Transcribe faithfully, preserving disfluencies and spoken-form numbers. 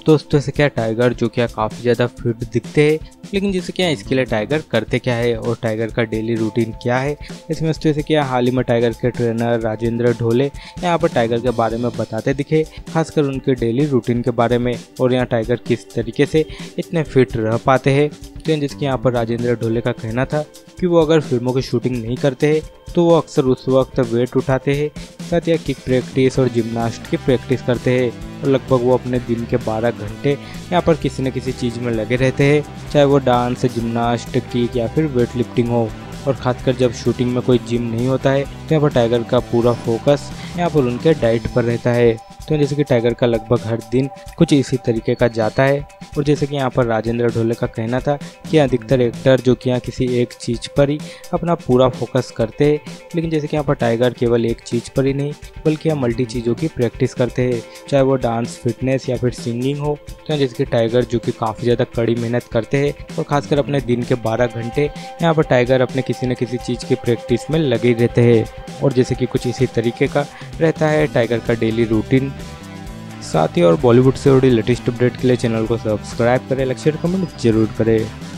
दोस्तों से क्या टाइगर जो क्या काफ़ी ज़्यादा फिट दिखते हैं, लेकिन जैसे क्या इसके लिए टाइगर करते क्या है और टाइगर का डेली रूटीन क्या है, इसमें से क्या हाल ही में टाइगर के ट्रेनर राजेंद्र ढोले यहाँ पर टाइगर के बारे में बताते दिखे, खासकर उनके डेली रूटीन के बारे में और यहाँ टाइगर किस तरीके से इतने फिट रह पाते हैं। तो जिसके यहाँ पर राजेंद्र ढोले का कहना था कि वो अगर फिल्मों की शूटिंग नहीं करते हैं तो वो अक्सर उस वक्त वेट उठाते हैं, साथ या किक प्रैक्टिस और जिम्नास्ट की प्रैक्टिस करते हैं और लगभग वो अपने दिन के बारह घंटे यहाँ पर किसी न किसी चीज़ में लगे रहते हैं, चाहे वो डांस, जिम्नास्ट, किक या फिर वेट लिफ्टिंग हो। और ख़ासकर जब शूटिंग में कोई जिम नहीं होता है तो यहाँ पर टाइगर का पूरा फोकस यहाँ पर उनके डाइट पर रहता है। तो जैसे कि टाइगर का लगभग हर दिन कुछ इसी तरीके का जाता है। और जैसे कि यहाँ पर राजेंद्र ढोले का कहना था कि अधिकतर एक्टर जो कि यहाँ किसी एक चीज़ पर ही अपना पूरा फोकस करते हैं, लेकिन जैसे कि यहाँ पर टाइगर केवल एक चीज़ पर ही नहीं बल्कि यहाँ मल्टी चीज़ों की प्रैक्टिस करते हैं, चाहे वो डांस, फिटनेस या फिर सिंगिंग हो। तो जैसे कि टाइगर जो कि काफ़ी ज़्यादा कड़ी मेहनत करते हैं और ख़ासकर अपने दिन के बारह घंटे यहाँ पर टाइगर अपने किसी न किसी चीज़ की प्रैक्टिस में लगे रहते हैं। और जैसे कि कुछ इसी तरीके का रहता है टाइगर का डेली रूटीन। साथ ही और बॉलीवुड से जुड़ी लेटेस्ट अपडेट के लिए चैनल को सब्सक्राइब करें, लाइक शेयर कमेंट जरूर करें।